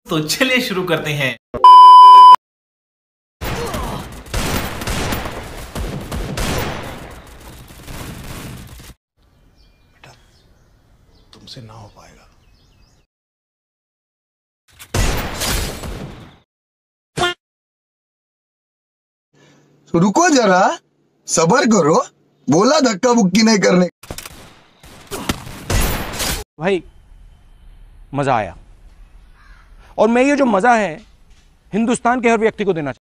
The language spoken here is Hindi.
तो चलिए शुरू करते हैं। बेटा, तुमसे ना हो पाएगा। तो रुको जरा, सबर करो, बोला धक्का बुक्की नहीं करने। भाई मजा आया, और मैं ये जो मजा है हिंदुस्तान के हर व्यक्ति को देना चाहता हूं।